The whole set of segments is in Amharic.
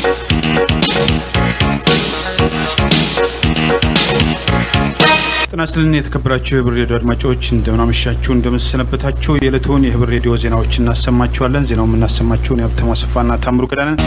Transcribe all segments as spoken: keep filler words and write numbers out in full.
ተናስተልን የተከበራችሁ የህብር ሬዲዮ አድማጮች እንደምናመሻችሁ እንደምሰነበታችሁ የዕለቱን የህብር ሬዲዮ ዜናዎችን እናሰማችኋለን። ዜናውን እናሰማችሁን ያብተማ ሰፋና ታምሩ ገዳነ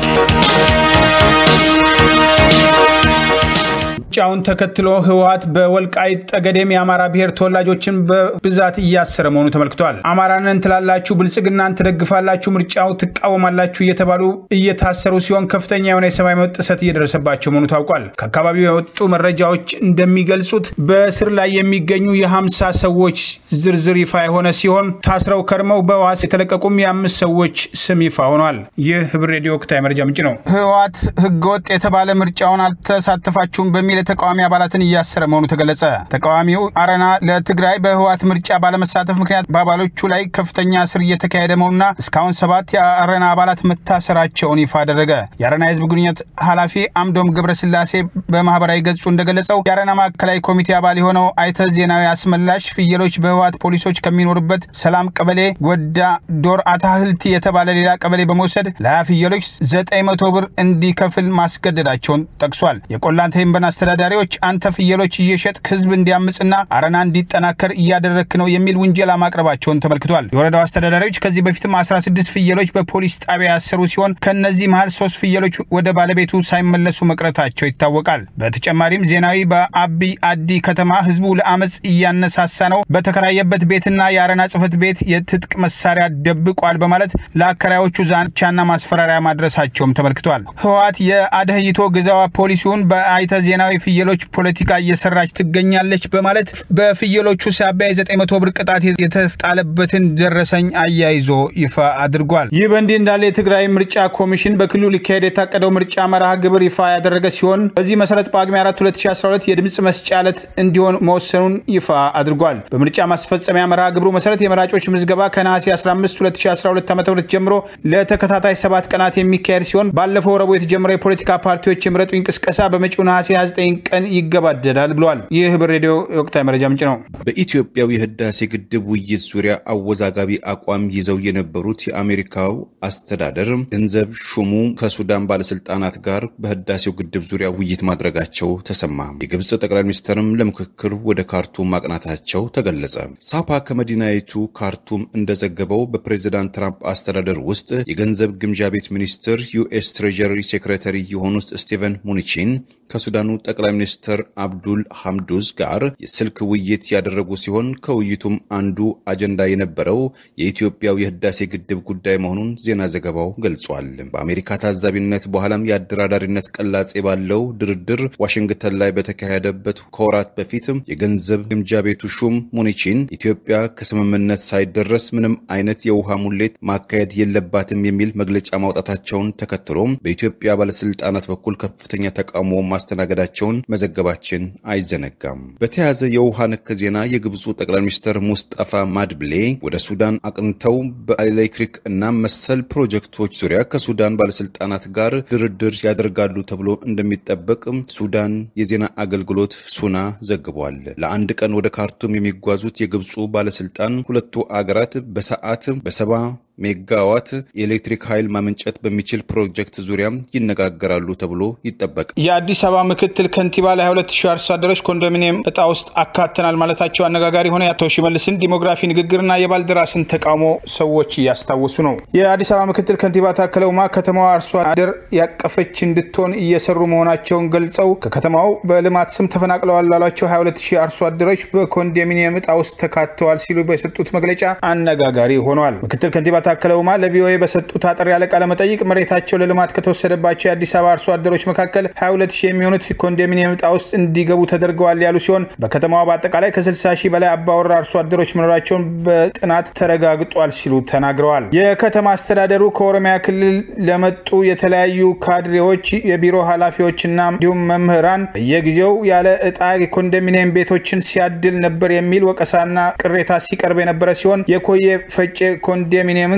ጫውን ተከትሎ ህወሓት በወልቃይት ጠገዴም የአማራ ብሔር ተወላጆችን በብዛት እያሰረ መሆኑ ተመልክቷል። አማራንን ትላላችሁ ብልጽግናን ትደግፋላችሁ ምርጫው ትቃወማላችሁ እየተባሉ እየታሰሩ ሲሆን ከፍተኛ የሆነ የሰብአዊ መብት ጥሰት እየደረሰባቸው መሆኑ ታውቋል። ከአካባቢው የወጡ መረጃዎች እንደሚገልጹት በእስር ላይ የሚገኙ የ50 ሰዎች ዝርዝር ይፋ የሆነ ሲሆን ታስረው ከርመው በዋስ የተለቀቁም የአምስት ሰዎች ስም ይፋ ሆኗል። ይህ ህብር ሬዲዮ ወቅታዊ መረጃ ምንጭ ነው። ህወሓት ህገወጥ የተባለ ምርጫውን አልተሳተፋችሁም በሚል ተቃዋሚ አባላትን እያሰረ መሆኑ ተገለጸ። ተቃዋሚው አረና ለትግራይ በህወሓት ምርጫ ባለመሳተፍ ምክንያት በአባሎቹ ላይ ከፍተኛ እስር እየተካሄደ መሆኑና እስካሁን ሰባት የአረና አባላት መታሰራቸውን ይፋ አደረገ። የአረና ህዝብ ግንኙነት ኃላፊ አምዶም ገብረስላሴ በማህበራዊ ገጹ እንደገለጸው የአረና ማዕከላዊ ኮሚቴ አባል የሆነው አይተ ዜናዊ አስመላሽ ፍየሎች በህወሓት ፖሊሶች ከሚኖርበት ሰላም ቀበሌ ጎዳ ዶር አታህልቲ የተባለ ሌላ ቀበሌ በመውሰድ ለሀያ ፍየሎች ዘጠኝ መቶ ብር እንዲከፍል ማስገደዳቸውን ጠቅሷል። የቆላንተ ህንበና አስተዳዳሪዎች አንተ ፍየሎች እየሸጥክ ህዝብ እንዲያምጽና አረና እንዲጠናከር እያደረክ ነው የሚል ውንጀላ ማቅረባቸውን ተመልክቷል። የወረዳው አስተዳዳሪዎች ከዚህ በፊትም አስራ ስድስት ፍየሎች በፖሊስ ጣቢያ ያሰሩ ሲሆን ከነዚህ መሃል ሶስት ፍየሎች ወደ ባለቤቱ ሳይመለሱ መቅረታቸው ይታወቃል። በተጨማሪም ዜናዊ በአቢ አዲ ከተማ ህዝቡ ለአመጽ እያነሳሳ ነው፣ በተከራየበት ቤትና የአረና ጽፈት ቤት የትጥቅ መሳሪያ ደብቋል በማለት ለአከራዮቹ ዛቻና ማስፈራሪያ ማድረሳቸውም ተመልክቷል። ህወሓት የአደህይቶ ግዛዋ ፖሊሲውን በአይተ ዜናዊ ፍየሎች ፖለቲካ እየሰራች ትገኛለች በማለት በፍየሎቹ ሳቢያ ዘጠኝ መቶ ብር ቅጣት የተጣለበትን ደረሰኝ አያይዞ ይፋ አድርጓል። ይህ በእንዲህ እንዳለ የትግራይ ምርጫ ኮሚሽን በክልሉ ሊካሄድ የታቀደው ምርጫ መርሃ ግብር ይፋ ያደረገ ሲሆን በዚህ መሰረት በጳጉሜ አራት ሁለት ሺህ አስራ ሁለት የድምጽ መስጫ ዕለት እንዲሆን መወሰኑን ይፋ አድርጓል። በምርጫ ማስፈጸሚያ መርሃ ግብሩ መሰረት የመራጮች ምዝገባ ከነሐሴ አስራ አምስት ሁለት ሺህ አስራ ሁለት ዓ.ም ጀምሮ ለተከታታይ ሰባት ቀናት የሚካሄድ ሲሆን ባለፈው ረቡዕ የተጀመረው የፖለቲካ ፓርቲዎች የምረጡ እንቅስቃሴ በመጪው ነሐሴ ሃያ ዘጠኝ ቀን ይገባደዳል ብሏል። ይህ ህብር ሬዲዮ ወቅታዊ መረጃ ምንጭ ነው። በኢትዮጵያው የህዳሴ ግድብ ውይይት ዙሪያ አወዛጋቢ አቋም ይዘው የነበሩት የአሜሪካው አስተዳደር ገንዘብ ሹሙ ከሱዳን ባለስልጣናት ጋር በህዳሴው ግድብ ዙሪያ ውይይት ማድረጋቸው ተሰማ። የግብጽ ጠቅላይ ሚኒስትርም ለምክክር ወደ ካርቱም ማቅናታቸው ተገለጸ። ሳፓ ከመዲናይቱ ካርቱም እንደዘገበው በፕሬዝዳንት ትራምፕ አስተዳደር ውስጥ የገንዘብ ግምጃ ቤት ሚኒስትር ዩኤስ ትሬጀሪ ሴክሬታሪ የሆኑት ስቲቨን ሙኒቺን ከሱዳኑ ጠቅላይ ሚኒስትር አብዱል ሐምዱዝ ጋር የስልክ ውይይት ያደረጉ ሲሆን ከውይይቱም አንዱ አጀንዳ የነበረው የኢትዮጵያው የህዳሴ ግድብ ጉዳይ መሆኑን ዜና ዘገባው ገልጿል። በአሜሪካ ታዛቢነት በኋላም የአደራዳሪነት ቀላጼ ባለው ድርድር ዋሽንግተን ላይ በተካሄደበት ከወራት በፊት የገንዘብ ግምጃ ቤቱ ሹም ሙኒቺን ኢትዮጵያ ከስምምነት ሳይደረስ ምንም አይነት የውሃ ሙሌት ማካሄድ የለባትም የሚል መግለጫ ማውጣታቸውን ተከትሎ በኢትዮጵያ ባለስልጣናት በኩል ከፍተኛ ተቃውሞ ማስተናገዳቸውን መዘገባችን አይዘነጋም። በተያያዘ የውሃ ነክ ዜና የግብፁ ጠቅላይ ሚኒስትር ሙስጠፋ ማድብሌ ወደ ሱዳን አቅንተው በኤሌክትሪክ እና መሰል ፕሮጀክቶች ዙሪያ ከሱዳን ባለስልጣናት ጋር ድርድር ያደርጋሉ ተብሎ እንደሚጠበቅ ሱዳን የዜና አገልግሎት ሱና ዘግቧል። ለአንድ ቀን ወደ ካርቱም የሚጓዙት የግብፁ ባለስልጣን ሁለቱ አገራት በሰዓት በሰባ ሜጋዋት የኤሌክትሪክ ኃይል ማመንጨት በሚችል ፕሮጀክት ዙሪያ ይነጋገራሉ ተብሎ ይጠበቃል። የአዲስ አበባ ምክትል ከንቲባ ለ22 ሺህ አርሶ አደሮች ኮንዶሚኒየም እጣ ውስጥ አካተናል ማለታቸው አነጋጋሪ ሆነ። የአቶ ሽመልስን ዲሞግራፊ ንግግርና የባልደራስን ተቃውሞ ሰዎች እያስታወሱ ነው። የአዲስ አበባ ምክትል ከንቲባ ታከለ ኡማ ከተማዋ አርሶ አደር ያቀፈች እንድትሆን እየሰሩ መሆናቸውን ገልጸው ከከተማው በልማት ስም ተፈናቅለዋል ላሏቸው ሃያ ሁለት ሺህ አርሶ አደሮች በኮንዶሚኒየም እጣ ውስጥ ተካተዋል ሲሉ በሰጡት መግለጫ አነጋጋሪ ሆነዋል። ምክትል ከንቲባ ታከለ ኡማ ለቪኦኤ በሰጡት አጠር ያለ ቃለ መጠይቅ መሬታቸው ለልማት ከተወሰደባቸው የአዲስ አበባ አርሶ አደሮች መካከል ሃያ ሁለት ሺህ የሚሆኑት ኮንዶሚኒየም እጣ ውስጥ እንዲገቡ ተደርገዋል ያሉ ሲሆን በከተማዋ በአጠቃላይ ከስልሳ ሺህ በላይ አባወራ አርሶ አደሮች መኖራቸውን በጥናት ተረጋግጧል ሲሉ ተናግረዋል። የከተማ አስተዳደሩ ከኦሮሚያ ክልል ለመጡ የተለያዩ ካድሬዎች የቢሮ ኃላፊዎችና እንዲሁም መምህራን በየጊዜው ያለ እጣ የኮንዶሚኒየም ቤቶችን ሲያድል ነበር የሚል ወቀሳና ቅሬታ ሲቀርብ የነበረ ሲሆን የኮየ ፈጬ ኮንዶሚኒየም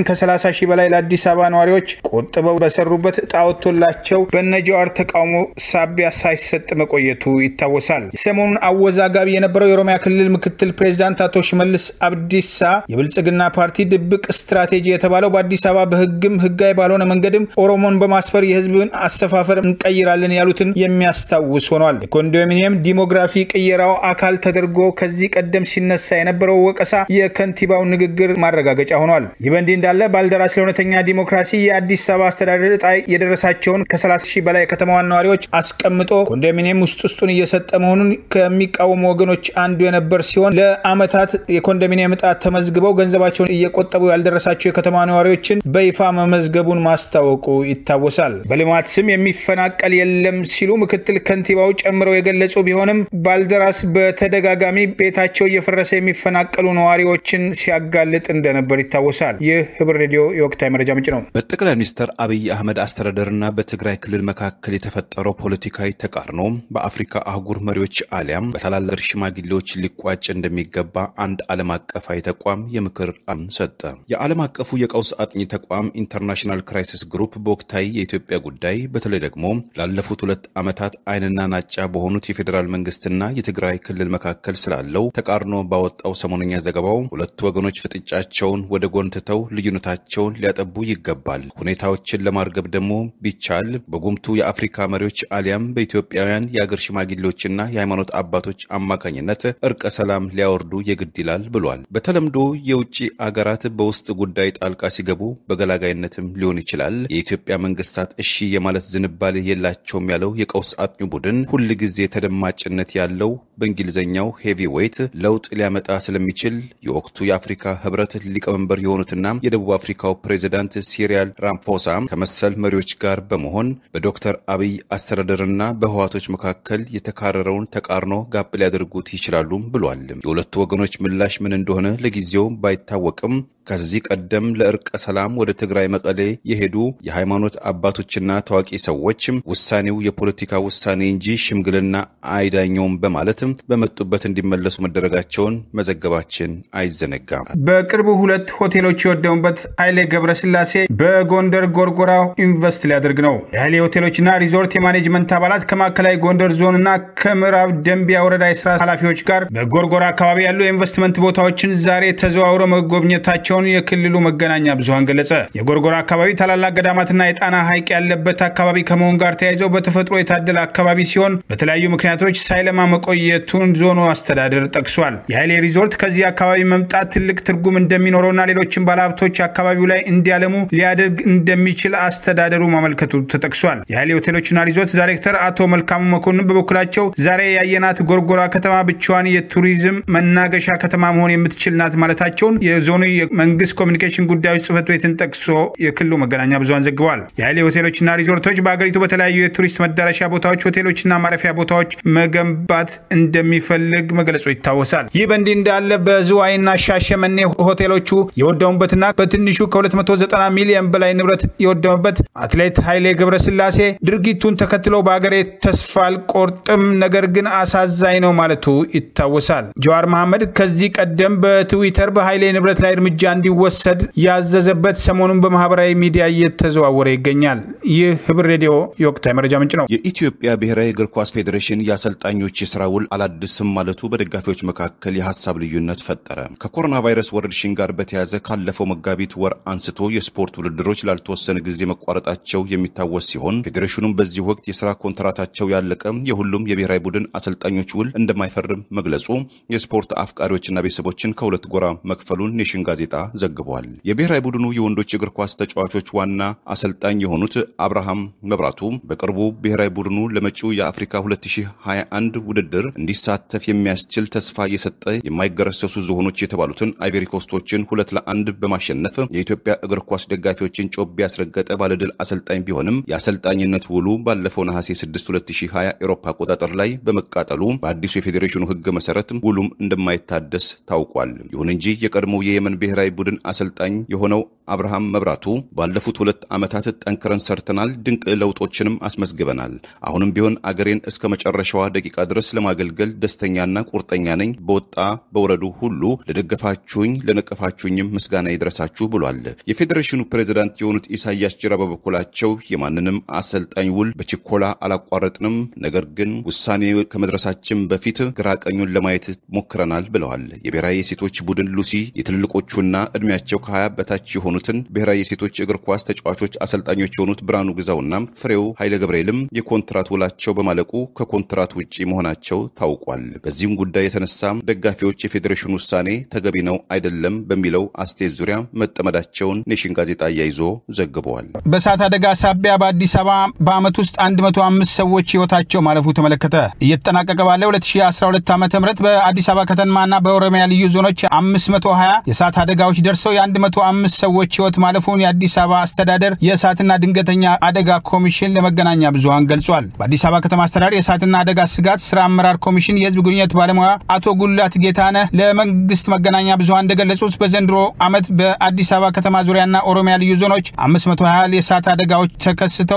ኮንዶሚኒየምን ከሰላሳ ሺህ በላይ ለአዲስ አበባ ነዋሪዎች ቆጥበው በሰሩበት ዕጣ ወጥቶላቸው በነጃዋር ተቃውሞ ሳቢያ ሳይሰጥ መቆየቱ ይታወሳል። ሰሞኑን አወዛጋቢ የነበረው የኦሮሚያ ክልል ምክትል ፕሬዝዳንት አቶ ሽመልስ አብዲሳ የብልጽግና ፓርቲ ድብቅ ስትራቴጂ የተባለው በአዲስ አበባ በህግም ህጋዊ ባልሆነ መንገድም ኦሮሞን በማስፈር የህዝብን አሰፋፈር እንቀይራለን ያሉትን የሚያስታውስ ሆኗል። የኮንዶሚኒየም ዲሞግራፊ ቅየራው አካል ተደርጎ ከዚህ ቀደም ሲነሳ የነበረው ወቀሳ የከንቲባው ንግግር ማረጋገጫ ሆኗል። ይህ በእንዲህ እንዳለ ባልደራስ ለእውነተኛ ዲሞክራሲ የአዲስ አበባ አስተዳደር ዕጣ የደረሳቸውን ከሰላሳ ሺህ በላይ ከተማዋን ነዋሪዎች አስቀምጦ ኮንዶሚኒየም ውስጥ ውስጡን እየሰጠ መሆኑን ከሚቃወሙ ወገኖች አንዱ የነበር ሲሆን ለአመታት የኮንዶሚኒየም ዕጣ ተመዝግበው ገንዘባቸውን እየቆጠቡ ያልደረሳቸው የከተማ ነዋሪዎችን በይፋ መመዝገቡን ማስታወቁ ይታወሳል። በልማት ስም የሚፈናቀል የለም ሲሉ ምክትል ከንቲባው ጨምረው የገለጹ ቢሆንም ባልደራስ በተደጋጋሚ ቤታቸው እየፈረሰ የሚፈናቀሉ ነዋሪዎችን ሲያጋልጥ እንደነበር ይታወሳል። ይህ ህብር ሬዲዮ የወቅታዊ መረጃ ምንጭ ነው። በጠቅላይ ሚኒስትር አብይ አህመድ አስተዳደርና በትግራይ ክልል መካከል የተፈጠረው ፖለቲካዊ ተቃርኖ በአፍሪካ አህጉር መሪዎች አሊያም በታላላቅ ሽማግሌዎች ሊቋጭ እንደሚገባ አንድ ዓለም አቀፋዊ ተቋም የምክር አም ሰጠ። የዓለም አቀፉ የቀውስ አጥኚ ተቋም ኢንተርናሽናል ክራይሲስ ግሩፕ በወቅታዊ የኢትዮጵያ ጉዳይ በተለይ ደግሞ ላለፉት ሁለት ዓመታት አይንና ናጫ በሆኑት የፌዴራል መንግስትና የትግራይ ክልል መካከል ስላለው ተቃርኖ ባወጣው ሰሞነኛ ዘገባው ሁለቱ ወገኖች ፍጥጫቸውን ወደ ጎን ትተው ልዩነታቸውን ሊያጠቡ ይገባል፣ ሁኔታዎችን ለማርገብ ደግሞ ቢቻል በጉምቱ የአፍሪካ መሪዎች አሊያም በኢትዮጵያውያን የአገር ሽማግሌዎችና የሃይማኖት አባቶች አማካኝነት እርቀ ሰላም ሊያወርዱ የግድ ይላል ብሏል። በተለምዶ የውጭ አገራት በውስጥ ጉዳይ ጣልቃ ሲገቡ በገላጋይነትም ሊሆን ይችላል የኢትዮጵያ መንግስታት እሺ የማለት ዝንባሌ የላቸውም ያለው የቀውስ አጥኚ ቡድን ሁሉ ጊዜ ተደማጭነት ያለው በእንግሊዘኛው ሄቪ ዌይት ለውጥ ሊያመጣ ስለሚችል የወቅቱ የአፍሪካ ህብረት ሊቀመንበር የሆኑትና የደቡብ አፍሪካው ፕሬዝዳንት ሲሪል ራማፎሳ ከመሰል መሪዎች ጋር በመሆን በዶክተር አብይ አስተዳደርና በህዋቶች መካከል የተካረረውን ተቃርኖ ጋብ ሊያደርጉት ይችላሉ ብሏል። የሁለቱ ወገኖች ምላሽ ምን እንደሆነ ለጊዜው ባይታወቅም ከዚህ ቀደም ለእርቀ ሰላም ወደ ትግራይ መቀሌ የሄዱ የሃይማኖት አባቶችና ታዋቂ ሰዎች ውሳኔው የፖለቲካ ውሳኔ እንጂ ሽምግልና አይዳኘውም በማለት በመጡበት እንዲመለሱ መደረጋቸውን መዘገባችን አይዘነጋም። በቅርቡ ሁለት ሆቴሎች የወደሙበት ኃይሌ ገብረስላሴ በጎንደር ጎርጎራ ኢንቨስት ሊያደርግ ነው። የኃይሌ ሆቴሎችና ሪዞርት የማኔጅመንት አባላት ከማዕከላዊ ጎንደር ዞንና ከምዕራብ ደንቢያ ወረዳ የስራ ኃላፊዎች ጋር በጎርጎራ አካባቢ ያሉ የኢንቨስትመንት ቦታዎችን ዛሬ ተዘዋውረው መጎብኘታቸው የክልሉ መገናኛ ብዙሃን ገለጸ። የጎርጎራ አካባቢ ታላላቅ ገዳማትና የጣና ሐይቅ ያለበት አካባቢ ከመሆን ጋር ተያይዘው በተፈጥሮ የታደለ አካባቢ ሲሆን በተለያዩ ምክንያቶች ሳይለማ መቆየቱን ዞኑ አስተዳደር ጠቅሷል። የኃይሌ ሪዞርት ከዚህ አካባቢ መምጣት ትልቅ ትርጉም እንደሚኖረውና ሌሎችም ባለሀብቶች አካባቢው ላይ እንዲያለሙ ሊያደርግ እንደሚችል አስተዳደሩ ማመልከቱ ተጠቅሷል። የኃይሌ ሆቴሎችና ሪዞርት ዳይሬክተር አቶ መልካሙ መኮንን በበኩላቸው ዛሬ ያየናት ጎርጎራ ከተማ ብቻዋን የቱሪዝም መናገሻ ከተማ መሆን የምትችል ናት ማለታቸውን የዞኑ መንግስት ኮሚኒኬሽን ጉዳዮች ጽህፈት ቤትን ጠቅሶ የክልሉ መገናኛ ብዙሃን ዘግበዋል። የኃይሌ ሆቴሎችና ሪዞርቶች በአገሪቱ በተለያዩ የቱሪስት መዳረሻ ቦታዎች ሆቴሎችና ማረፊያ ቦታዎች መገንባት እንደሚፈልግ መግለጹ ይታወሳል። ይህ በእንዲህ እንዳለ በዝዋይና ሻሸመኔ ሆቴሎቹ የወደሙበትና በትንሹ ከሁለት መቶ ዘጠና ሚሊዮን በላይ ንብረት የወደመበት አትሌት ኃይሌ ገብረስላሴ ድርጊቱን ተከትሎ በአገሬ ተስፋ አልቆርጥም ነገር ግን አሳዛኝ ነው ማለቱ ይታወሳል። ጀዋር መሐመድ ከዚህ ቀደም በትዊተር በኃይሌ ንብረት ላይ እርምጃ እንዲወሰድ ያዘዘበት ሰሞኑን በማህበራዊ ሚዲያ እየተዘዋወረ ይገኛል። ይህ ህብር ሬዲዮ የወቅታዊ መረጃ ምንጭ ነው። የኢትዮጵያ ብሔራዊ እግር ኳስ ፌዴሬሽን የአሰልጣኞች የሥራ ውል አላድስም ማለቱ በደጋፊዎች መካከል የሐሳብ ልዩነት ፈጠረ። ከኮሮና ቫይረስ ወረርሽኝ ጋር በተያያዘ ካለፈው መጋቢት ወር አንስቶ የስፖርት ውድድሮች ላልተወሰነ ጊዜ መቋረጣቸው የሚታወስ ሲሆን ፌዴሬሽኑም በዚህ ወቅት የሥራ ኮንትራታቸው ያለቀ የሁሉም የብሔራዊ ቡድን አሰልጣኞች ውል እንደማይፈርም መግለጹ የስፖርት አፍቃሪዎችና ቤተሰቦችን ከሁለት ጎራ መክፈሉን ኔሽን ጋዜጣ ዘግቧል። የብሔራዊ ቡድኑ የወንዶች እግር ኳስ ተጫዋቾች ዋና አሰልጣኝ የሆኑት አብርሃም መብራቱ በቅርቡ ብሔራዊ ቡድኑ ለመጪው የአፍሪካ ሁለት ሺህ ሃያ አንድ ውድድር እንዲሳተፍ የሚያስችል ተስፋ የሰጠ የማይገረሰሱ ዝሆኖች የተባሉትን አይቨሪ ኮስቶችን ሁለት ለአንድ በማሸነፍ የኢትዮጵያ እግር ኳስ ደጋፊዎችን ጮቤ ያስረገጠ ባለድል አሰልጣኝ ቢሆንም የአሰልጣኝነት ውሉ ባለፈው ነሐሴ ስድስት ሁለት ሺህ ሃያ ኤሮፓ አቆጣጠር ላይ በመቃጠሉ በአዲሱ የፌዴሬሽኑ ሕግ መሰረት ውሉም እንደማይታደስ ታውቋል። ይሁን እንጂ የቀድሞው የየመን ብሔራዊ ቡድን አሰልጣኝ የሆነው አብርሃም መብራቱ ባለፉት ሁለት ዓመታት ጠንክረን ሰርተናል፣ ድንቅ ለውጦችንም አስመዝግበናል። አሁንም ቢሆን አገሬን እስከ መጨረሻዋ ደቂቃ ድረስ ለማገልገል ደስተኛና ቁርጠኛ ነኝ። በወጣ በወረዱ ሁሉ ለደገፋችሁኝ ለነቀፋችሁኝም ምስጋና ይድረሳችሁ ብሏል። የፌዴሬሽኑ ፕሬዝዳንት የሆኑት ኢሳያስ ጅራ በበኩላቸው የማንንም አሰልጣኝ ውል በችኮላ አላቋረጥንም፣ ነገር ግን ውሳኔ ከመድረሳችን በፊት ግራቀኙን ለማየት ሞክረናል ብለዋል። የብሔራዊ የሴቶች ቡድን ሉሲ የትልልቆቹና እድሜያቸው ከሀያ በታች የሆኑትን ብሔራዊ የሴቶች እግር ኳስ ተጫዋቾች አሰልጣኞች የሆኑት ብርሃኑ ግዛውና ፍሬው ኃይለ ገብርኤልም የኮንትራት ውላቸው በማለቁ ከኮንትራት ውጪ መሆናቸው ታውቋል። በዚህም ጉዳይ የተነሳ ደጋፊዎች የፌዴሬሽኑ ውሳኔ ተገቢ ነው አይደለም በሚለው አስተያየት ዙሪያ መጠመዳቸውን ኔሽን ጋዜጣ ያይዞ ዘግቧል። በእሳት አደጋ ሳቢያ በአዲስ አበባ በአመት ውስጥ አንድ መቶ አምስት ሰዎች ህይወታቸው ማለፉ ተመለከተ። እየተጠናቀቀ ባለው ሁለት ሺህ አስራ ሁለት ዓመተ ምህረት በአዲስ አበባ ከተማና በኦሮሚያ ልዩ ዞኖች አምስት መቶ ሀያ የእሳት አደጋዎች ደርሰው የ105 ሰዎች ህይወት ማለፉን የአዲስ አበባ አስተዳደር የእሳትና ድንገተኛ አደጋ ኮሚሽን ለመገናኛ ብዙሃን ገልጿል። በአዲስ አበባ ከተማ አስተዳደር የእሳትና አደጋ ስጋት ስራ አመራር ኮሚሽን የህዝብ ግንኙነት ባለሙያ አቶ ጉላት ጌታነህ ለመንግስት መገናኛ ብዙሃን እንደገለጹት በዘንድሮ ዓመት በአዲስ አበባ ከተማ ዙሪያና ኦሮሚያ ልዩ ዞኖች አምስት መቶ ሀያ የእሳት አደጋዎች ተከስተው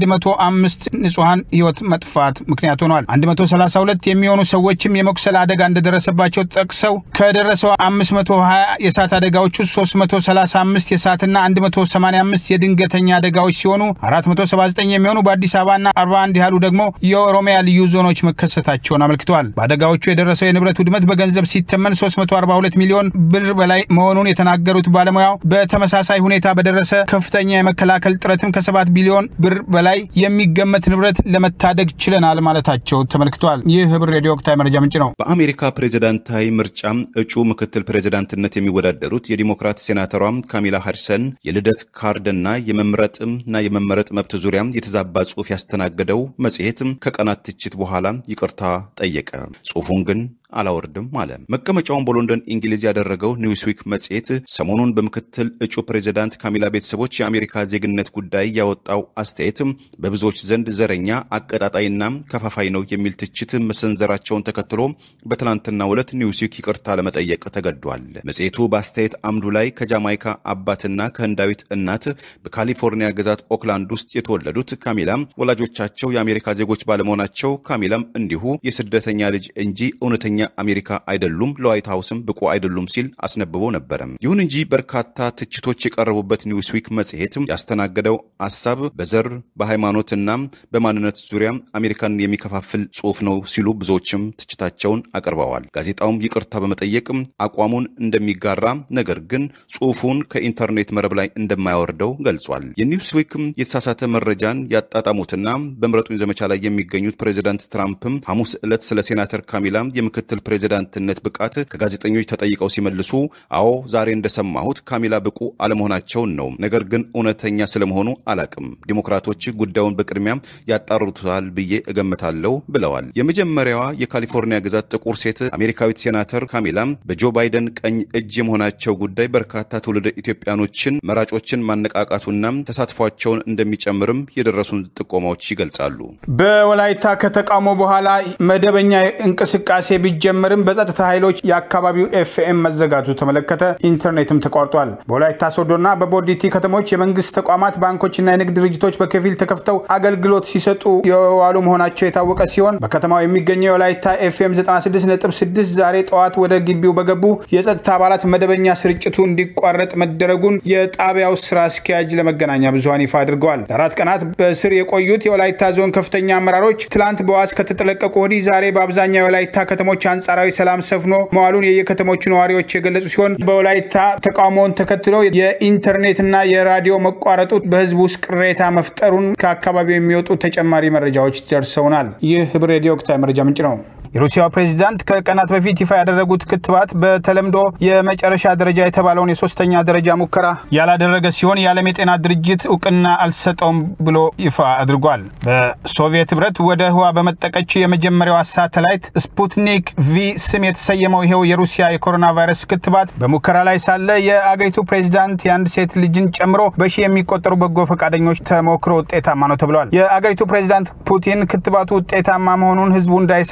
ለ105 ንጹሃን ህይወት መጥፋት ምክንያት ሆኗል። አንድ መቶ ሰላሳ ሁለት የሚሆኑ ሰዎችም የመቁሰል አደጋ እንደደረሰባቸው ጠቅሰው ከደረሰው አምስት መቶ ሀያ የእሳት አደጋዎች ውስጥ ሶስት መቶ ሰላሳ አምስት የእሳትና አንድ መቶ ሰማንያ አምስት የድንገተኛ አደጋዎች ሲሆኑ አራት መቶ ሰባ ዘጠኝ የሚሆኑ በአዲስ አበባና አርባ አንድ ያህሉ ደግሞ የኦሮሚያ ልዩ ዞኖች መከሰታቸውን አመልክተዋል። በአደጋዎቹ የደረሰው የንብረት ውድመት በገንዘብ ሲተመን ሶስት መቶ አርባ ሁለት ሚሊዮን ብር በላይ መሆኑን የተናገሩት ባለሙያው በተመሳሳይ ሁኔታ በደረሰ ከፍተኛ የመከላከል ጥረትም ከሰባት ቢሊዮን ብር በላይ የሚገመት ንብረት ለመታደግ ችለናል ማለታቸው ተመልክቷል። ይህ ህብር ሬዲዮ ወቅታዊ መረጃ ምንጭ ነው። በአሜሪካ ፕሬዝዳንታዊ ምርጫ እጩ ምክትል ፕሬዝዳንትነት የሚወዳደሩት የዲሞክራት ሴናተሯ ካሚላ ሃሪሰን የልደት ካርድና የመምረጥና የመመረጥ መብት ዙሪያ የተዛባ ጽሑፍ ያስተናገደው መጽሔት ከቀናት ትችት በኋላ ይቅርታ ጠየቀ። ጽሑፉን ግን አላወርድም አለ። መቀመጫውን በሎንደን እንግሊዝ ያደረገው ኒውስዊክ መጽሔት ሰሞኑን በምክትል እጩ ፕሬዝዳንት ካሚላ ቤተሰቦች የአሜሪካ ዜግነት ጉዳይ ያወጣው አስተያየት በብዙዎች ዘንድ ዘረኛ፣ አቀጣጣይና ከፋፋይ ነው የሚል ትችት መሰንዘራቸውን ተከትሎ በትላንትናው ዕለት ኒውስዊክ ይቅርታ ለመጠየቅ ተገዷል። መጽሔቱ በአስተያየት አምዱ ላይ ከጃማይካ አባትና ከህንዳዊት እናት በካሊፎርኒያ ግዛት ኦክላንድ ውስጥ የተወለዱት ካሚላ ወላጆቻቸው የአሜሪካ ዜጎች ባለመሆናቸው ካሚላም እንዲሁ የስደተኛ ልጅ እንጂ እውነተኛ አሜሪካ አይደሉም፣ ለዋይት ሃውስም ብቁ አይደሉም ሲል አስነብቦ ነበር። ይሁን እንጂ በርካታ ትችቶች የቀረቡበት ኒውስዊክ መጽሔት ያስተናገደው ሐሳብ በዘር በሃይማኖትና በማንነት ዙሪያ አሜሪካን የሚከፋፍል ጽሑፍ ነው ሲሉ ብዙዎችም ትችታቸውን አቅርበዋል። ጋዜጣውም ይቅርታ በመጠየቅ አቋሙን እንደሚጋራ ነገር ግን ጽሑፉን ከኢንተርኔት መረብ ላይ እንደማያወርደው ገልጿል። የኒውስዊክ የተሳሳተ መረጃን ያጣጣሙትና በምረጡኝ ዘመቻ ላይ የሚገኙት ፕሬዝዳንት ትራምፕም ሐሙስ ዕለት ስለ ሴናተር ካሚላ የምክትል ፕሬዝዳንትነት ብቃት ከጋዜጠኞች ተጠይቀው ሲመልሱ አዎ ዛሬ እንደሰማሁት ካሚላ ብቁ አለመሆናቸውን ነው፣ ነገር ግን እውነተኛ ስለመሆኑ አላቅም። ዲሞክራቶች ጉዳዩን በቅድሚያ ያጣሩታል ብዬ እገምታለሁ ብለዋል። የመጀመሪያዋ የካሊፎርኒያ ግዛት ጥቁር ሴት አሜሪካዊት ሴናተር ካሚላ በጆ ባይደን ቀኝ እጅ የመሆናቸው ጉዳይ በርካታ ትውልደ ኢትዮጵያኖችን መራጮችን ማነቃቃቱና ተሳትፏቸውን እንደሚጨምርም የደረሱን ጥቆማዎች ይገልጻሉ። በወላይታ ከተቃውሞ በኋላ መደበኛ እንቅስቃሴ ቢጀመርም በጸጥታ ኃይሎች የአካባቢው ኤፍኤም መዘጋቱ ተመለከተ። ኢንተርኔትም ተቋርጧል። በወላይታ ሶዶና በቦዲቲ ከተሞች የመንግስት ተቋማት፣ ባንኮችና የንግድ ድርጅቶች በከፊል ተከፍተው አገልግሎት ሲሰጡ የዋሉ መሆናቸው የታወቀ ሲሆን በከተማው የሚገኘው የወላይታ ኤፍኤም ዘጠና ስድስት ነጥብ ስድስት ዛሬ ጠዋት ወደ ግቢው በገቡ የጸጥታ አባላት መደበኛ ስርጭቱ እንዲቋረጥ መደረጉን የጣቢያው ስራ አስኪያጅ ለመገናኛ ብዙሃን ይፋ አድርገዋል። ለአራት ቀናት በስር የቆዩት የወላይታ ዞን ከፍተኛ አመራሮች ትላንት በዋስ ከተጠለቀቁ ወዲህ ዛሬ በአብዛኛው የወላይታ ከተሞች አንጻራዊ ሰላም ሰፍኖ መዋሉን የየከተሞቹ ነዋሪዎች የገለጹ ሲሆን በወላይታ ተቃውሞውን ተከትሎ የኢንተርኔትና የራዲዮ መቋረጡ በህዝቡ ውስጥ ቅሬታ መፍጠሩን ከአካባቢው የሚወጡ ተጨማሪ መረጃዎች ደርሰውናል። ይህ ህብር ሬዲዮ ወቅታዊ መረጃ ምንጭ ነው። የሩሲያው ፕሬዝዳንት ከቀናት በፊት ይፋ ያደረጉት ክትባት በተለምዶ የመጨረሻ ደረጃ የተባለውን የሶስተኛ ደረጃ ሙከራ ያላደረገ ሲሆን የዓለም የጤና ድርጅት እውቅና አልሰጠውም ብሎ ይፋ አድርጓል። በሶቪየት ህብረት ወደ ህዋ በመጠቀች የመጀመሪያዋ ሳተላይት ስፑትኒክ ቪ ስም የተሰየመው ይሄው የሩሲያ የኮሮና ቫይረስ ክትባት በሙከራ ላይ ሳለ የአገሪቱ ፕሬዝዳንት የአንድ ሴት ልጅን ጨምሮ በሺ የሚቆጠሩ በጎ ፈቃደኞች ተሞክሮ ውጤታማ ነው ተብሏል። የአገሪቱ ፕሬዝዳንት ፑቲን ክትባቱ ውጤታማ መሆኑን ህዝቡ እንዳይሰጋ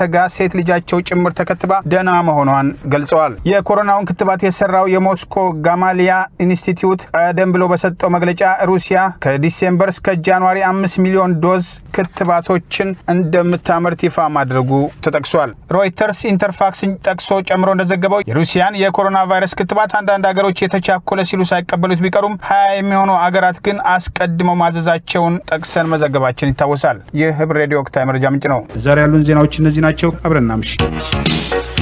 ሴት ልጃቸው ጭምር ተከትባ ደህና መሆኗን ገልጸዋል። የኮሮናውን ክትባት የሰራው የሞስኮ ጋማሊያ ኢንስቲትዩት ቀደም ብሎ በሰጠው መግለጫ ሩሲያ ከዲሴምበር እስከ ጃንዋሪ አምስት ሚሊዮን ዶዝ ክትባቶችን እንደምታመርት ይፋ ማድረጉ ተጠቅሷል። ሮይተርስ ኢንተርፋክስን ጠቅሶ ጨምሮ እንደዘገበው የሩሲያን የኮሮና ቫይረስ ክትባት አንዳንድ ሀገሮች የተቻኮለ ሲሉ ሳይቀበሉት ቢቀሩም ሀያ የሚሆኑ ሀገራት ግን አስቀድመው ማዘዛቸውን ጠቅሰን መዘገባችን ይታወሳል። ይህ ህብር ሬዲዮ ወቅታዊ መረጃ ምንጭ ነው። ዛሬ ያሉን ዜናዎች እነዚህ ናቸው። አብረን እናምሽ።